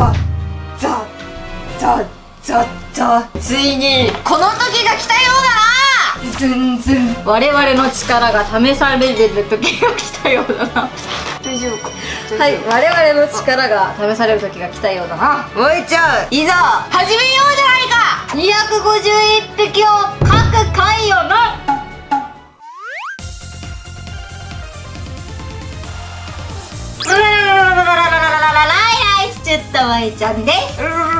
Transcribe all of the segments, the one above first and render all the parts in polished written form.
ついにこの時が来たようだな。ズンズン。我々の力が試される時が来たようだな。大丈夫か。はい、我々の力が試される時が来たようだな。 萌えちゃん、いざ始めようじゃないか。251匹を各回よな。ちょっと萌えちゃんです。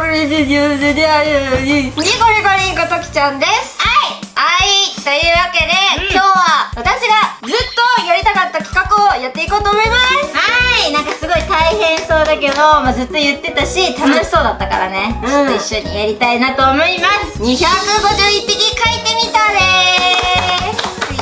ニコニコニコときちゃんです。はい、というわけで、今日は私がずっとやりたかった企画をやっていこうと思います。はい、なんかすごい大変そうだけど、ずっと言ってたし楽しそうだったからね、ちょっと一緒にやりたいなと思います。251匹描いてみたです。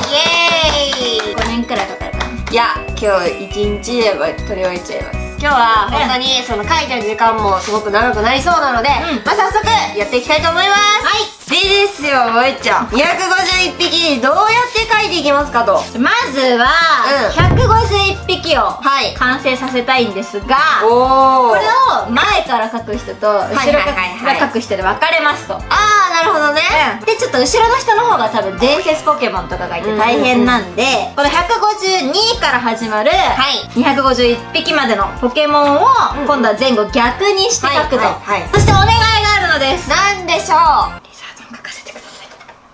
イエーイ。5年くらいかかるかな。 いや、今日1日で取り終えちゃいます。 今日は本当にその書いてる時間もすごく長くなりそうなので、早速やっていきたいと思います。はい。 でですよ、萌えちゃん、251匹どうやって描いていきますかと。 まずは、151匹を完成させたいんですが、これを前から描く人と後ろから描く人で分かれますと。 ああ、なるほどね。 でちょっと後ろの人の方が多分伝説ポケモンとかがいて大変なんで、この152から始まる251匹までのポケモンを今度は前後逆にして描くと。そしてお願いがあるのです。 なんでしょう。 書かせてください。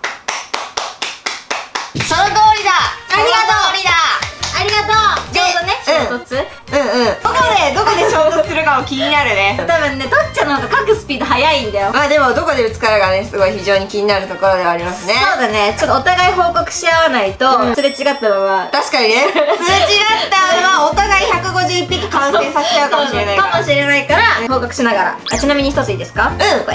その通りだ。 ありがとう。ありがとう。ちょうどね、衝突。 どこで衝突するかも気になるね。 多分ね、どっちの方が書くスピード速いんだよ。 まあでもどこで打つからがね、すごい非常に気になるところではありますね。 そうだね、ちょっとお互い報告し合わないとすれ違ったまま。 確かにね、すれ違ったままお互い151匹完成させちゃうかもしれないから。 かもしれないから報告しながら。ちなみに一ついいですか。これ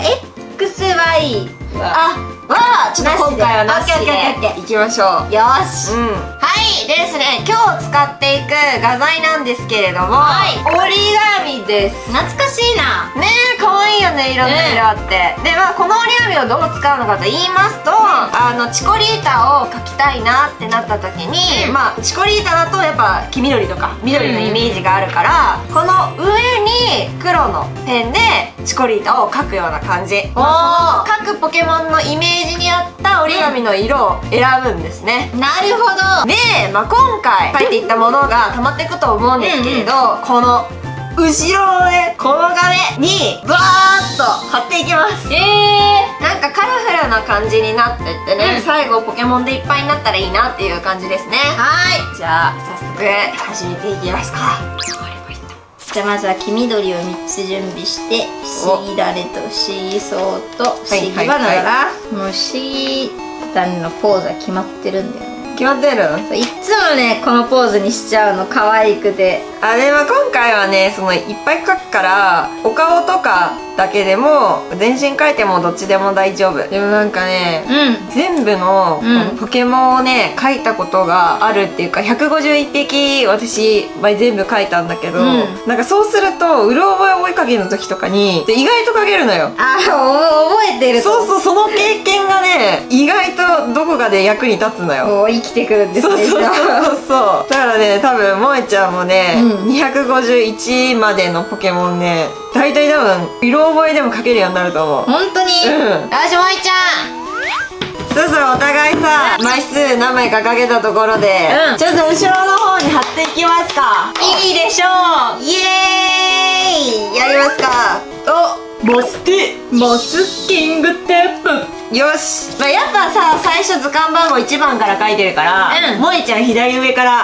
XY ちょっと今回はなしでいきましょう。 よし。 はい、でですね、今日使っていく画材なんですけれども、折り紙です。 懐かしいな。 ねえ、かわいいよね、いろんな色あって。で、この折り紙をどう使うのかと言いますと、チコリータを描きたいなってなった時に、チコリータだとやっぱ黄緑とか緑のイメージがあるから、この上に黒のペンでチコリータを描くような感じ。各ポケモンのイメージに合った折り紙の色を選ぶんですね。 なるほど。 で、今回描いていったものが溜まっていくと思うんですけれど、この後ろのね、この画面にバーッと貼っていきます。なんかカラフルな感じになってってね、最後ポケモンでいっぱいになったらいいなっていう感じですね。じゃあ早速始めていきますか。 じゃあまずは黄緑を3つ準備して、不思議種と不思議草と不思議花だな。もう不思議種のポーズは決まってるんだよね。 決まってる？ いっつもね、このポーズにしちゃうの、可愛くて。 今回はね、そのいっぱい描くからお顔とかだけでも全身描いてもどっちでも大丈夫。でもなんかね、全部のこのポケモンをね描いたことがあるっていうか、151匹私全部描いたんだけど、なんかそうするとうる覚え追いかけの時とかに意外と描けるのよ。 覚えてる。 そう、その経験がね意外とどこかで役に立つのよ。 生きてくるんですね。 そうだからね、多分萌えちゃんもね、251までのポケモンね、大体多分色覚えでも描けるようになると思う。 本当に？よし、萌えちゃん、そろそろお互いさ、枚数何枚か描けたところで、ちょっと後ろの方に貼っていきますか。 いいでしょう。 イエーイ、やりますか。 モスキングテープ。 よし、やっぱさ、最初図鑑番号1番から書いてるから、萌えちゃん左上から。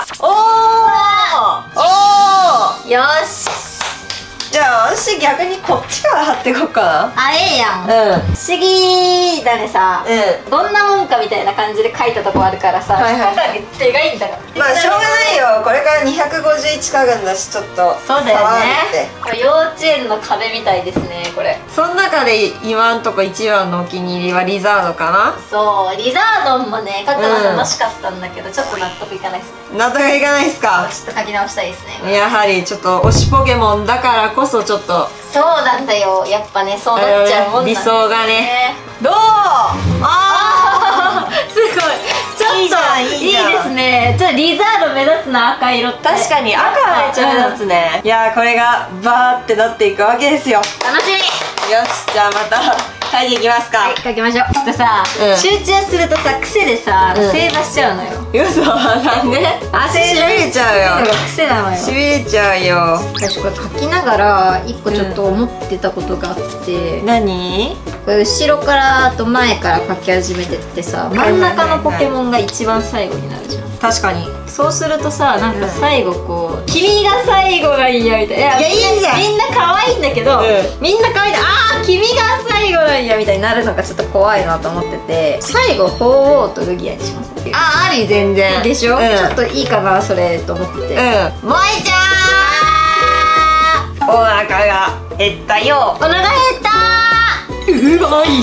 よし。 じゃあ私逆にこっちから貼っていこうかな。 ええやん。不思議だねさ、どんなもんかみたいな感じで書いたとこあるからさ、手がいいんだから。 しょうがないよ、これから251書くんだし、ちょっとそうだよね。幼稚園の壁みたいですね、これ。 その中で今んとこ一番のお気に入りはリザードかな。 そう、リザードンもね書くの楽しかったんだけど、ちょっと納得いかないですね。 納得いかないですか。 ちょっと書き直したいですね。 やはりちょっと推しポケモンだからこそちょっと。 そうなんだよ、やっぱね、そうなっちゃうもんなんですね。 理想がね。どう？ すごい、ちょっといいじゃん、いいですね。ちょっとリザード目立つな、赤色って。 確かに赤はめっちゃ目立つね。いやー、これがバーってなっていくわけですよ。 楽しみ。 よし、じゃあまた書いていきますか。 はい、書きましょう。ちょっとさ、集中するとさ、癖でさ、正座しちゃうのよ。 嘘、なんで？足しびれちゃうよ。 癖なのよ。 しびれちゃうよ。 私これ書きながら一個ちょっと思ってたことがあって、 何？ これ後ろからと前から書き始めてってさ、真ん中のポケモンが一番最後になるじゃん。 確かに。 そうするとさ、なんか最後こう、君が最後がいいやみたいな。いや、いいじゃん。みんな可愛いんだけど、みんな可愛い。君が最後なんやみたいになるのがちょっと怖いなと思ってて、最後鳳凰とルギアにします。 あり、全然。 でしょ？ちょっといいかなそれと思ってて。 萌えちゃん、お腹が減ったよ。 お腹減ったー。 うまい。イエーイ。 よ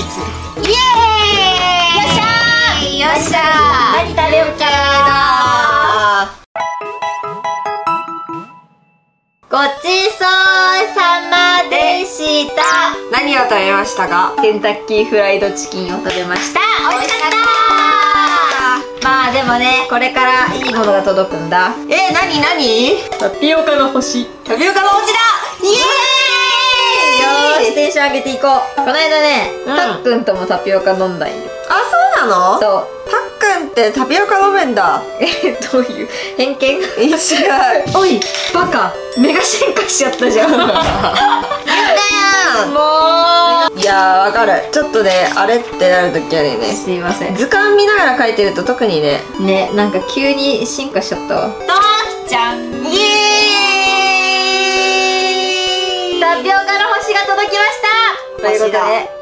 っしゃー。よっしゃー。何食べようかな。ごちそうさまでした。 何を食べましたか？ ケンタッキーフライドチキンを食べました。美味しかったー。まあでもね、これからいいものが届くんだ。 何？ タピオカの星。 タピオカの星だ。イエーイ。 よーし、テンション上げていこう。この間ね、たっくんともタピオカ飲んだんよ。 あ、そうなの？ そう。 たっくんってタピオカ飲めんだ。 どういう偏見？ 違う。 おい、バカ、メガ進化しちゃったじゃん。 言ったやん。 もう。 いやー、わかる。ちょっとね、あれってなるときあるよね。 すいません。 図鑑見ながら書いてると特にね。 ね、なんか急に進化しちゃったわ。とーきちゃん。 イエーイ。 タピオカの星が届きました。ということで、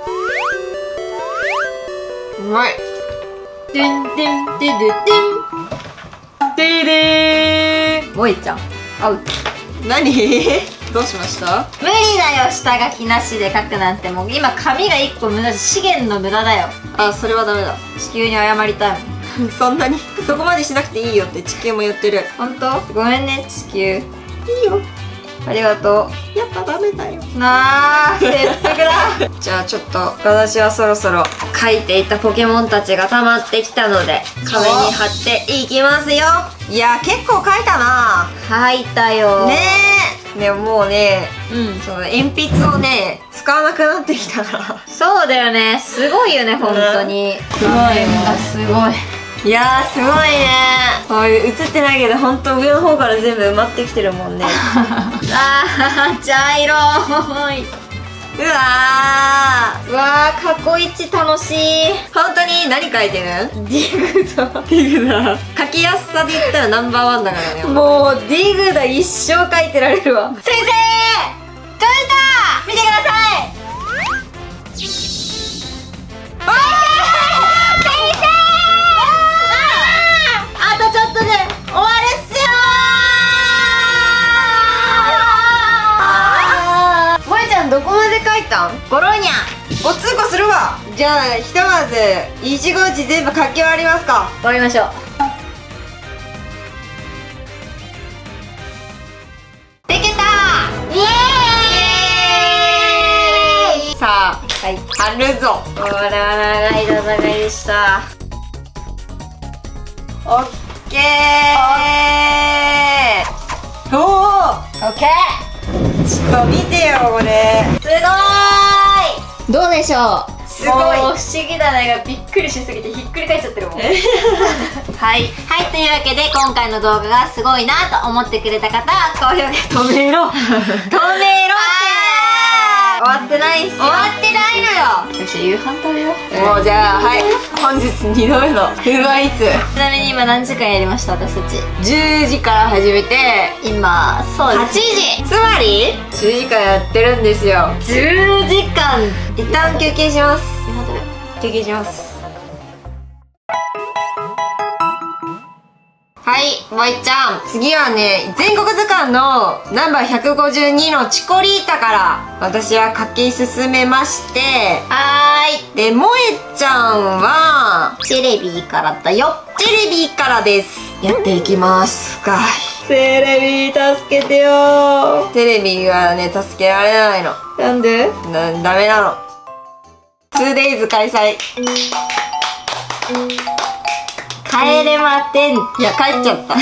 うまい。 てんてんてんてんてれー。萌えちゃん、アウト。 何？どうしました？ 無理だよ、下書きなしで書くなんて。もう今紙が1個無駄、資源の無駄だよ。 あ、それはダメだ。 地球に謝りたいもん。 そんなにそこまでしなくていいよって地球も言ってる。 ほんと？ごめんね、地球。 いいよ。 ありがとやっぱダメだよ。 なあ、切腹だ。 じゃあちょっと私はそろそろ書いていたポケモンたちが溜まってきたので壁に貼っていきますよ。いや結構書いたな。 書いたよねえ。でももうね、その鉛筆をね使わなくなってきたから。 そうだよね、すごいよね、本当に。 すごいあ、すごい。 いやーすごいね。映ってないけど本当上の方から全部埋まってきてるもんね。 あー、茶色い。 うわうわー、過去一楽しい。 本当に何書いてる？ ディグダ。 ディグダ。書きやすさで言ったらナンバーワンだからね。 もうディグダ一生書いてられるわ。先生、どうした見てください。あとちょっとで終わるっすよー。萌ちゃんどこまで書いたん？ゴロニャ。 ご通過するわ。じゃあひとまず一号地全部書き終わりますか。 終わりましょう。できたー。イエーイ。 さあ、 はい、 貼るぞ。 これは長い戦いでした。 オッケー。おお、 オッケー。 ちょっと見てよこれ。 すごーい。どうでしょう。 すごい。 もう不思議だねがびっくりしすぎてひっくり返っちゃってるもん。はい、はい、というわけで今回の動画がすごいなと思ってくれた方は高評価。止めろ止めろって終わってないっすよ。終わってないのよ。よし、夕飯食べよう。 もうじゃあ、はい、本日2度目のUber Eats。 ちなみに今何時間やりました？私たち 10時から始めて今、そうです、 8時。つまり10時間やってるんですよ。 10時間。 一旦休憩します。休憩します。はい、もいちゃん。次はね、全国図鑑のナンバー152のチコリータから私は書き進めまして、 はーい。 で、もえちゃんはテレビからだよ。 テレビからです。やっていきますか。テレビ助けてよ。テレビはね、助けられないの。 なんで？ ダメなの。2days 開催。 開帰れません。 いや帰っちゃった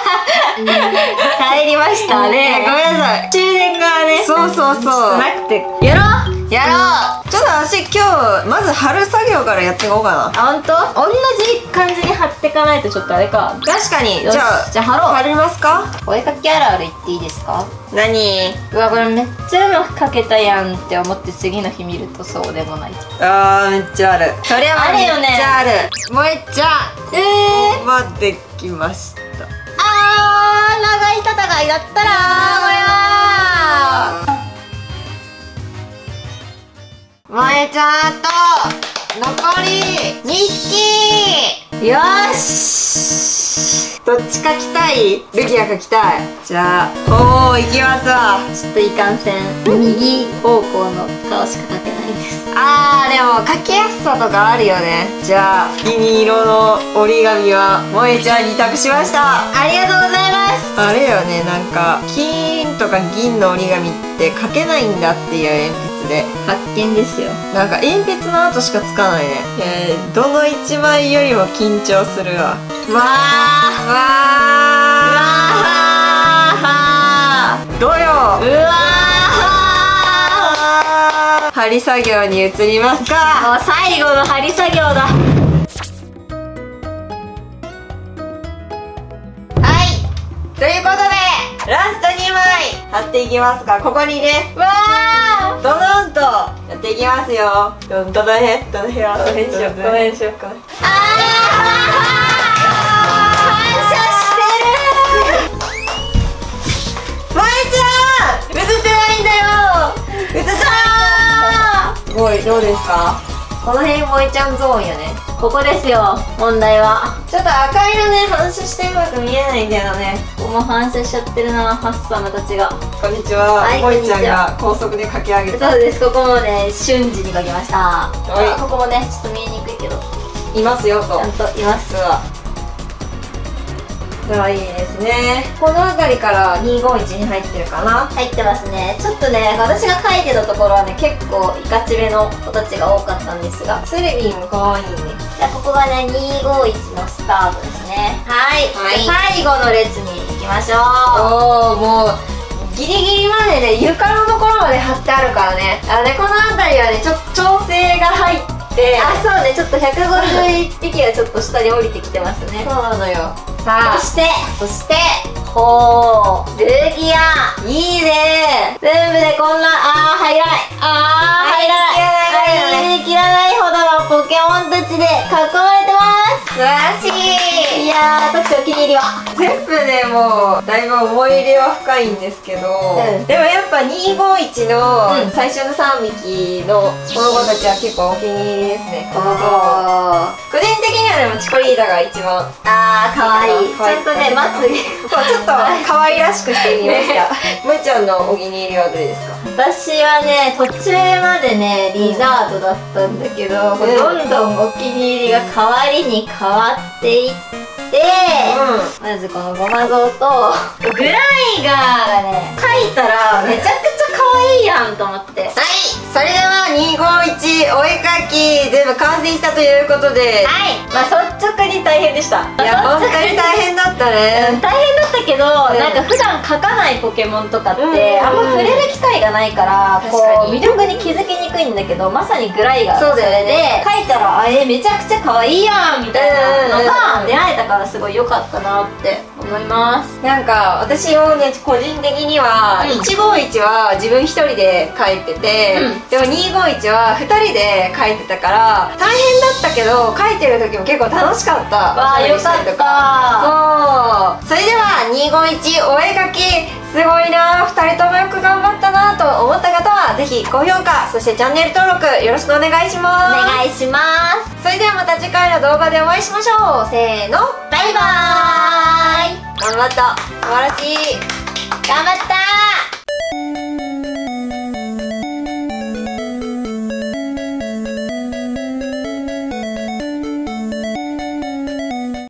帰りましたね。 ごめんなさい、 終電がね、 そうそうそうなくて。やろうやろう。ちょっと私今日まず貼る作業からやっていこうかな。 あ、ほんと？同じ感じに貼っていかないとちょっとあれか。 確かに。 よしじゃあじゃあ貼ろう。 貼りますか。 お絵かきあるある言っていいですか？ 何？ うわ、これめっちゃうまく描けたやんって思って次の日見るとそうでもない。 めっちゃある。それはめっちゃある。もえちゃん、まあできました。 長い戦いだったなこれは。 もえちゃんと残り2匹。 よし、 どっち描きたい？ルギア描きたい。じゃあ行きますわ。 ちょっといかんせん右方向の顔しか描けないんです。 でも描きやすさとかあるよね。じゃあ銀色の折り紙はもえちゃんに託しました。 ありがとうございます。 あれよね、なんか金とか銀の折り紙って描けないんだっていう鉛筆で発見ですよ。 なんか鉛筆の跡しかつかないね。どの一枚よりも緊張するわ。どよ。針作業に移りますか。 もう最後の針作業だ。 ということでラスト2枚貼っていきますか。ここにね、ドドンとやっていきますよ。どの辺しよう。この辺しよう。 反射してる。 まえちゃん、映ってないんだよ。映ってない。すごい、どうですか？この辺もえちゃんゾーンよね。 ここですよ、問題は。 ちょっと赤色ね、反射してうまく見えないんだよね。 ここも反射しちゃってるな、ハッサムたちが。 こんにちは、 はいもえちゃんが高速で駆け上げた。 そうです、ここもね、瞬時に描きました。 はいここもね、ちょっと見えにくいけどいますよと。 ちゃんといます。 いいですね。この辺りから251に入ってるかな。 入ってますね。ちょっとね、私が描いてたところはね、結構イカチめの子たちが多かったんですが、 スレビンも可愛いね。 じゃあここがね、251のスタートですね。はい、じゃあ最後の列に行きましょう。 もうギリギリまでね、床のところまで貼ってあるからね。この辺りはね、調整が入って、 そうね、ちょっと151匹がちょっと下に降りてきてますね。 そうなのよ。 そしてほう、ルギア、 いいね。 全部でこんな、入らない、入りきらないほどのポケモンたちで囲まれてます。 素晴らしい。 いやー、私お気に入りは全部でもうだいぶ思い入れは深いんですけど、でもやっぱ251の最初の3匹のこの子たちは結構お気に入りですね。このゾーン個人的にはでもチコリータが一番かわいい。ちゃんとね、まつげそうちょっと可愛らしくしてみましたむーちゃんのお気に入りはどれですか？ 私はね、途中までね、リザードだったんだけど、どんどんお気に入りが代わりに変わっていって、まずこのゴマゾウとグライガーがね、描いたらめちゃくちゃ可愛いやんと思って。 それでは251お絵かき全部完成したということで、 まあ率直に大変でした。 いや本当に大変だったね。 大変だったけど、なんか普段描かないポケモンとかってあんま触れる機会がないから、こう魅力に気づきにくいんだけど、まさにグライガーがそれで描いたらめちゃくちゃ可愛いやんみたいなのが出会えたから、すごい良かったなって思います。 なんか私もね、個人的には151は自分一人で描いてて、でも251は2人で描いてたから大変だったけど、描いてる時も結構楽しかった。 よかった。 そう、それでは251お絵描きすごいな、2人ともよく頑張ったなと思った方はぜひ高評価、そしてチャンネル登録よろしくお願いします。 お願いします。 それではまた次回の動画でお会いしましょう。せーの、 バイバーイ。 頑張った、素晴らしい、 頑張ったー。